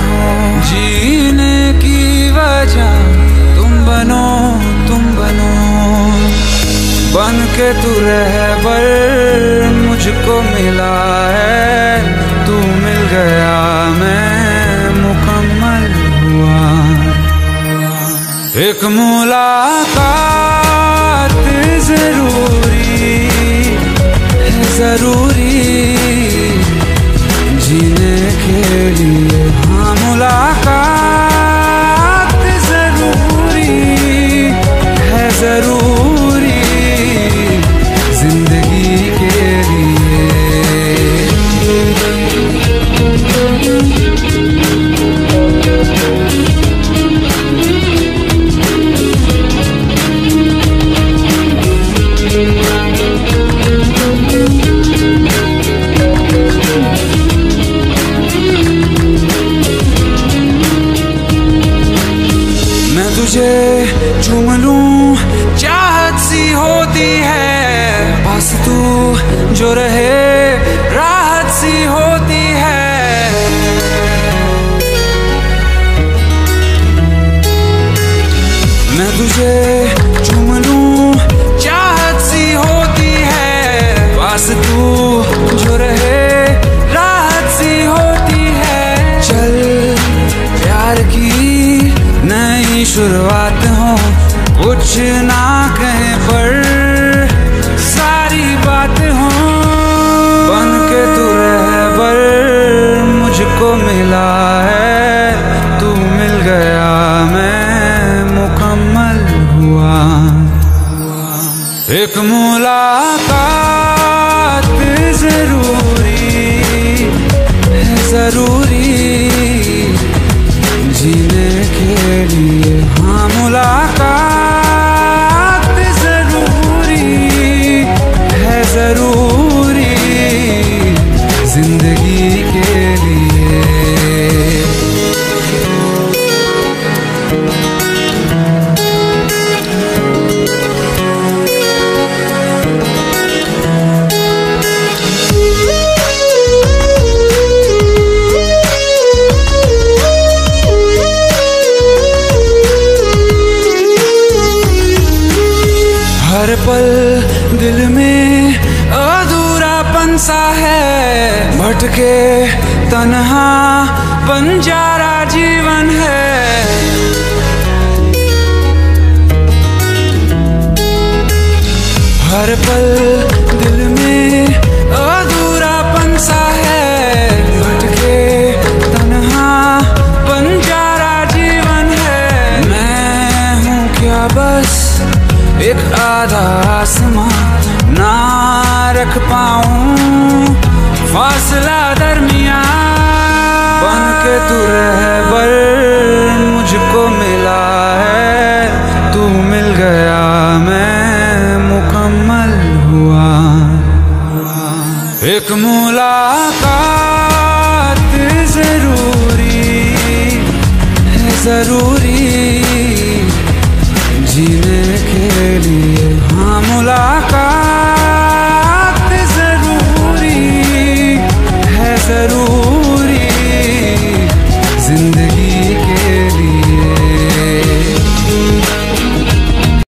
हो, जीने की वजह तुम बनो, तुम बनो। बन के तू रहबर मुझको मिला है, तू मिल गया मैं मुकम्मल हुआ। एक मुलाकात जरूरी है, जरूरी जीने के लिए। हाँ, मुलाकात जरूरी है, जरूरी जिंदगी के लिए। मैं तुझे चूम लूं चाहत सी होती है, बस तू जो रहे राहत सी होती है। मैं तुझे चूम लूं चाहत सी होती है, बस तू जो रहे राहत सी होती है। चल प्यार की नई शुरुआत हो, कुछ ना कहे पर सारी बात हो। बन के तू रहबर मुझको मिला है, तू मिल गया मैं मुकम्मल हुआ। एक मुलाकात जरूरी है, जरूरी जीने के लिए। हाँ, मुलाकात जरूरी है, जरूरी जिंदगी के लिए। हर पल दिल में अधूरापन सा है, भटके तन्हा बंजारा जीवन है। हर पल दिल में अधूरापन सा है, भटके तन्हा बंजारा जीवन है। मैं हूँ क्या बस एक आधा आसमां, ना रख पाऊं फासला दरमियां। बन के तू रहबर मुझको मिला है, तू मिल गया मैं मुकम्मल हुआ। एक मुलाकात जरूरी है, जरूरी